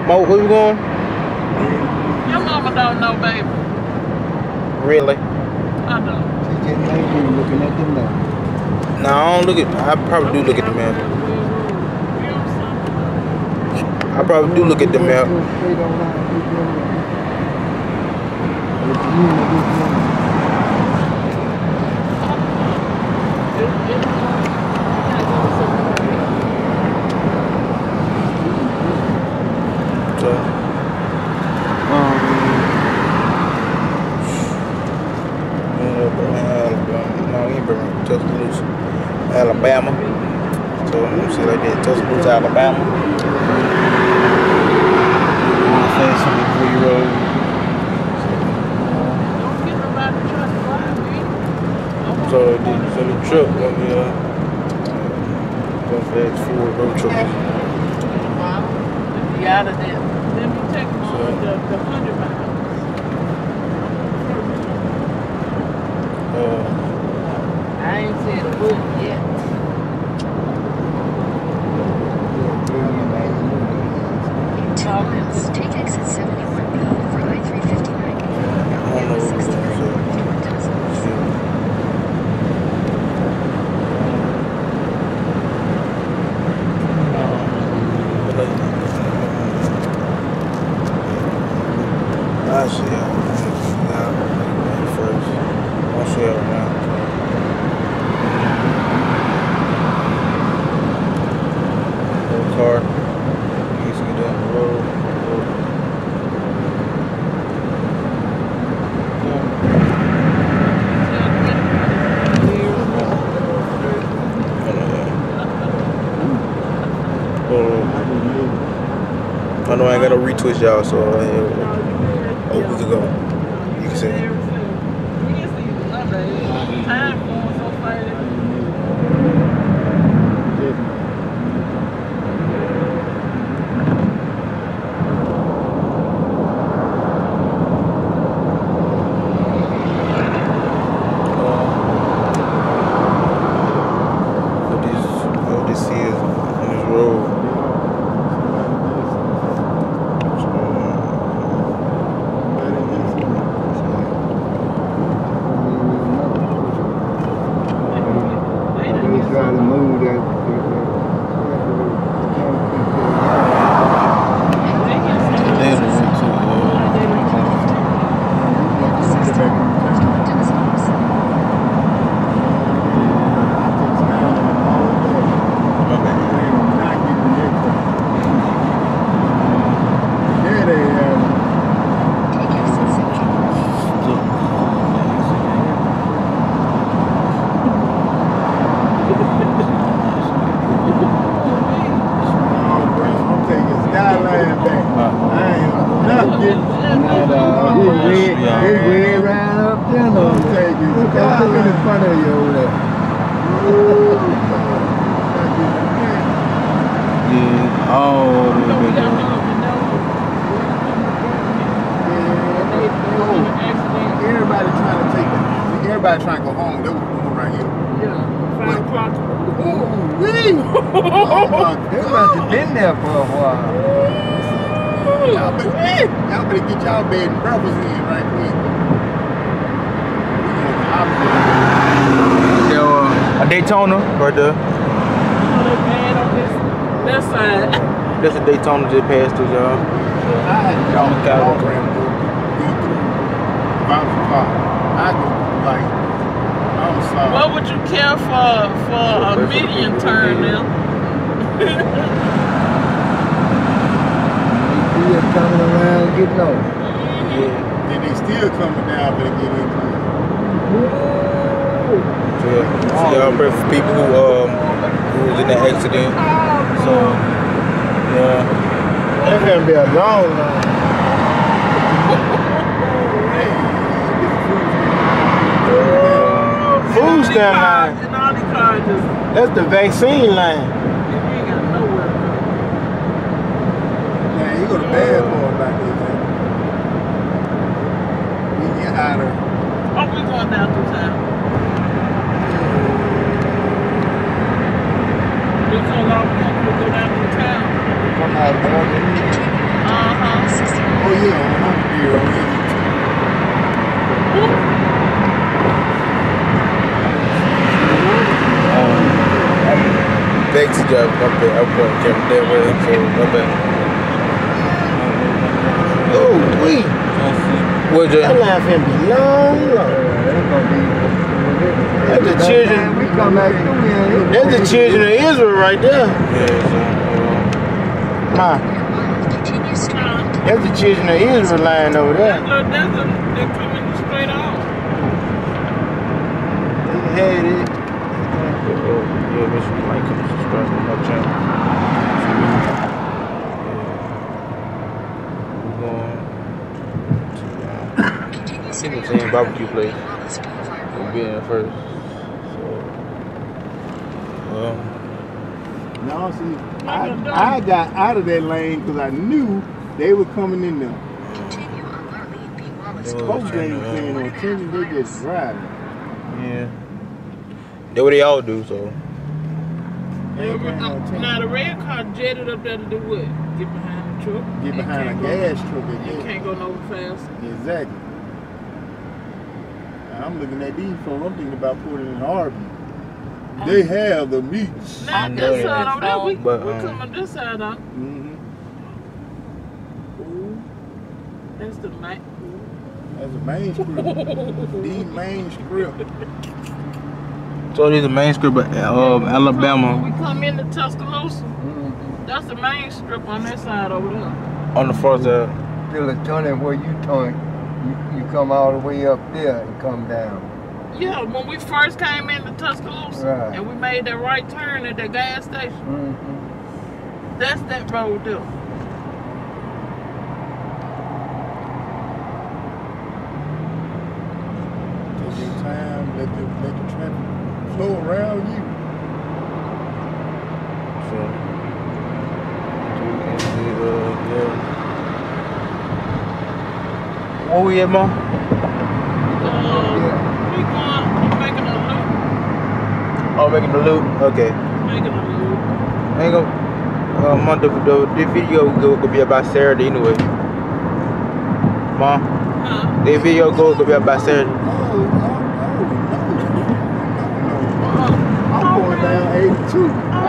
Mo, where you going? Your mama don't know, baby. Really? I know. She just ain't been looking at the map. No, I don't look at. I probably do look at the map. I probably do look at the map. So, no, he ain't been Tuscaloosa, Alabama. So let me see like that, Tuscaloosa, Alabama. Say something before you roll. Don't get nobody trying to drive me. So the truck gonna be going fast forward road truck. Be out of there. Let me take them on the 100 miles. I ain't said a word yet. Talkers, take exit 71B for I-359. Highway 63 toward Tuscaloosa. I see how first. I'll see how now. Car. He's going down the road. I know I ain't got to retwist y'all, so a week ago. You can say. Time going so fast. What this is on this road. Try to move that. Way right up there, no. Take it. I'm in front of you over there. Yeah. Oh, everybody trying to take it. Everybody trying to go home. They were going right here. Yeah. 5 o'clock. Ooh, wee! Everybody's been there for a while. Y'all better get y'all bed and breakfast in right quick. A Daytona right there. That side. That's a Daytona just passed through y'all. I had to go through 5 o'clock. I go like, I'm sorry. What would you care for a median turn now? Still coming around getting over. Yeah. And they still coming down but they get into it. So y'all pray for people who was in that accident. So yeah. That's gonna be a long line. Food stamp line. And all these cars just, That's the vaccine line. you ain't got nowhere to go. Man, you go to bed for like this. We get hotter. Oh, we going down through town. We so long, we go down through town. Come out of I put kept that way, so my bad. Oh, wait. What, Jay? That line finna be long. That's the children. We come back through here. That's the children of Israel right there. Ma. That's the children of Israel lying over there. They're coming straight off. They had it. Yeah, make sure you like and subscribe to my channel. We're going to single team barbecue place. We'll be in first. So, No, see, I got out of that lane because I knew they were coming in there. Folks ain't paying no attention, they just driving. yeah. That's what they all do, so. Now the red car jetted up there to do what? Get behind the truck. Get behind a gas truck. You can't go no fast. Exactly. I'm looking at these folks, I'm thinking about putting in Harvey. They have the meat. Now this side over there, we But, come on this side on. Ooh, that's the main. That's the main strip. The main strip. So this is the main strip of Alabama. When we come into Tuscaloosa, that's the main strip on that side over there. On the far side. Still a tunnel where you turn, you come all the way up there and come down. Yeah, when we first came into Tuscaloosa, Right. and we made that right turn at that gas station, that's that road there. Take your time, let the traffic flow around you. So, yeah. Where we at, Mom? We going, making a loop. Oh, making the loop? Okay. Making a loop. I ain't gonna. This video will be about Saturday anyway. Mom, this video go be about Saturday. I'm going down 82.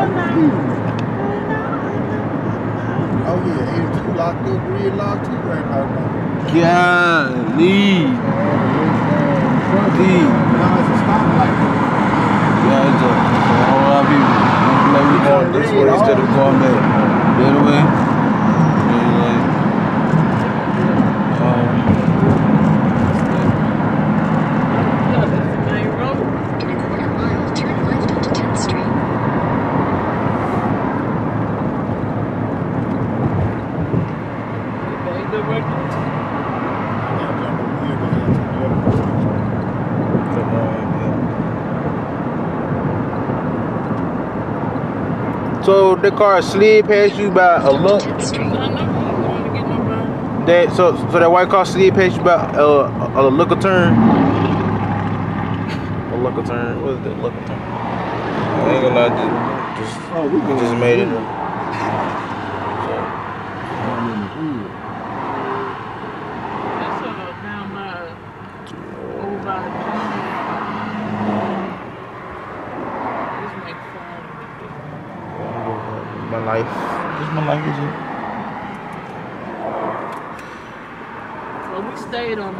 Oh yeah, 82 locked up, red locked too right now. Golly. Now it's a stoplight. Yeah, it's a whole lot of people. Like we going this way instead of going back the other way. So the car slid past you by a look. That so that white car slid past you by a look of turn. A look of turn. What is that look of turn? I ain't gonna lie, just made it. My life. Just my life is it. Well, we stayed on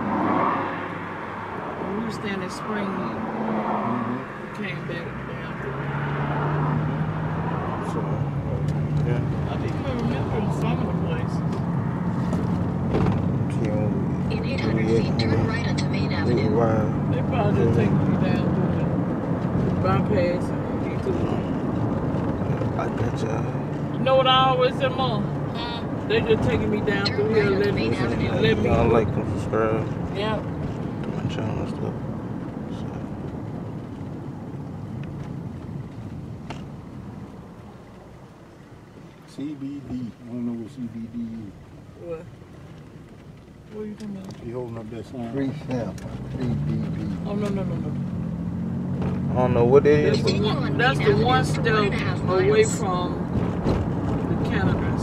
when we were staying in Springville. We came back down. So, yeah. I think I remember some of the places. In 800 feet, turn right onto Main Avenue. They probably just take me down through the bypass and detour. I got you. You know what I always say, Mom? They just taking me down through here and let me. Y'all like and subscribe Yeah. to my channel and stuff. CBD. I don't know what CBD is. What? What are you talking about? You holding up that sign? Free sample, CBD. Oh, no. I don't know what it is. That's the one step away from the cannabis.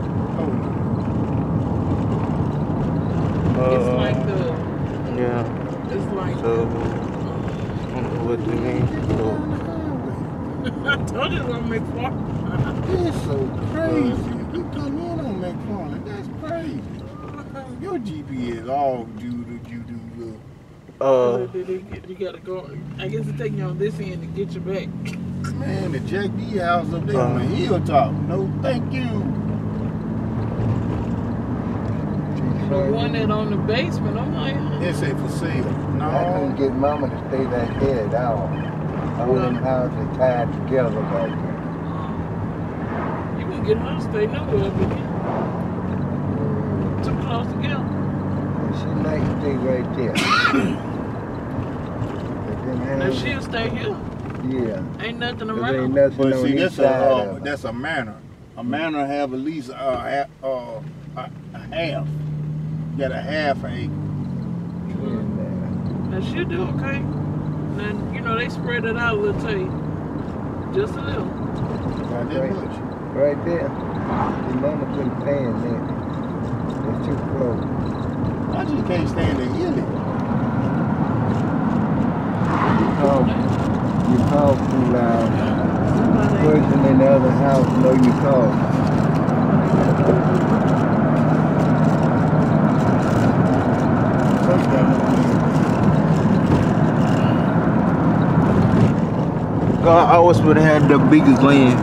It's like the. Yeah. It's like. So, I don't know what it means. So, I told you it's on McFarland. It's so crazy. We come in on McFarland. That's crazy. Your GPS all due. You gotta go. I guess it's taking you on this end to get you back. Man, the Jack D house up there on the hilltop. No, thank you. The one that on the basement, I'm like, They say for sale. I couldn't No. get mama to stay back there at all. All them houses tied together back there. you can get her to stay nowhere but here. Too close together. And she might stay right there. But them Now houses, she'll stay here. yeah. Ain't nothing There ain't around. nothing But on see, each side of it. that's a manor. A manor have at least a half. Got a half acre. Now she'll do okay. Now, you know, they spread it out a little too. Just a little. Not that Right. much. Right there. Your mama couldn't stand that. It's too close. I just can't stand the hilly. You talk too loud. The person in the other house know you call. God, I always would have had the biggest land.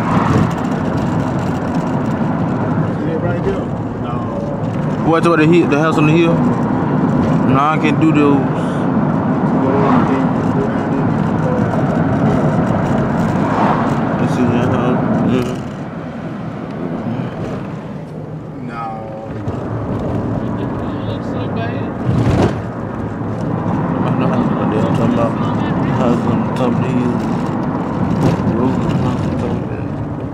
See that right there? No. What's over the house on the hill? No, I can't do those. Let's see that house. Yeah. No. It looks so bad. I know how they're talking about house on the top of the hill. Roof on the house on top of the hill.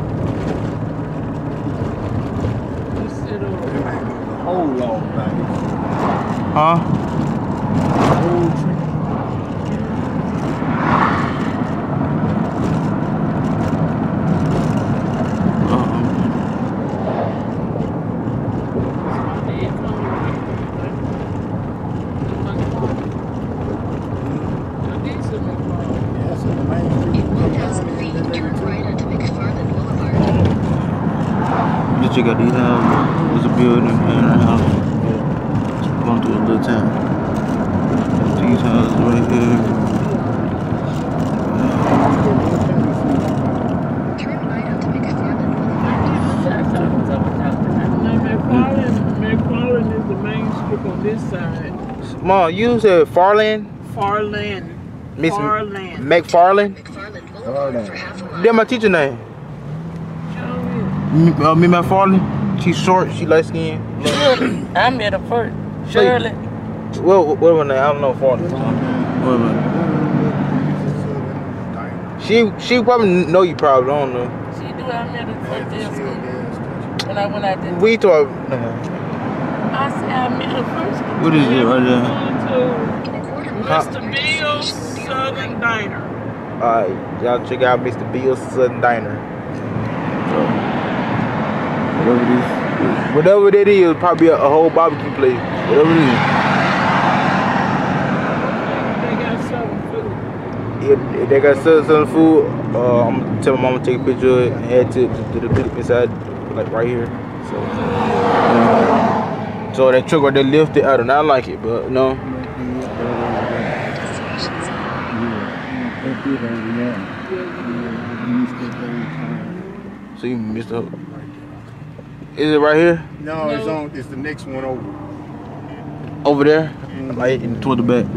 Just sit over. It ain't the whole long thing. Huh? Whole tree. Yes, in the main street. In 1,000 feet, turn right onto McFarland Boulevard. Just check out these houses. There's a building and a house. Just going through a little town. These houses right here. Turn right onto McFarland Boulevard. McFarland is the main strip on this side. Mom, you said Farland? Farland. Miss Farland. McFarland? McFarland Boulevard for half a mile. That's my teacher name. Me McFarland. She's short. She light skinned. I met her first. Shirley. What her name? I don't know Farland. What her name? She probably know you probably. I don't know. She do. I met her first day of school. When I went out there. We talk. I said I met her first. What is it right there? In a quarter mile. Mr. Bill's Southern Diner. Alright, y'all check out Mr. Bill's Southern Diner. Whatever that is, probably a whole barbecue place. Whatever it is. They got Southern food. If they got Southern food, I'm gonna tell my mama to take a picture of it and add to the clip inside, like right here. So that truck right there lifted, I do not like it, but no. So you missed the. Is it right here? No, it's on. It's the next one over. Over there? Like toward the back.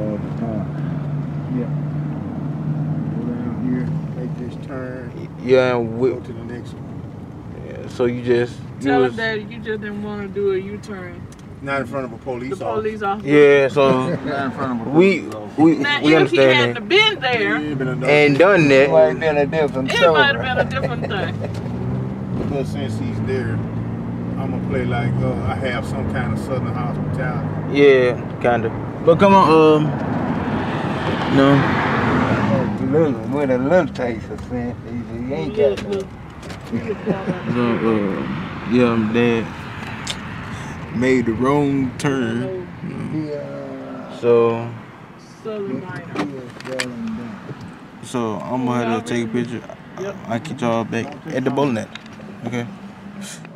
Yeah. Go down here, make this turn, Yeah, and go to the next one. yeah, so you just. Tell them that you just didn't want to do a U-turn. Not in front of a police The officer. police officer. Yeah, so Not in front of a we Now, if he understand hadn't that. been there, And done It might that. have been a different it story. might have been a different thing. Because since he's there, I'm gonna play like I have some kind of southern hospitality. Yeah, kinda. But come on, no. With a little taste of sense, he ain't got no. So, yeah, I'm dead. Made the wrong turn. Yeah. So Southern Diner. So I'm gonna have to take a picture. Yep. I'll catch y'all back at the bowling alley. Okay.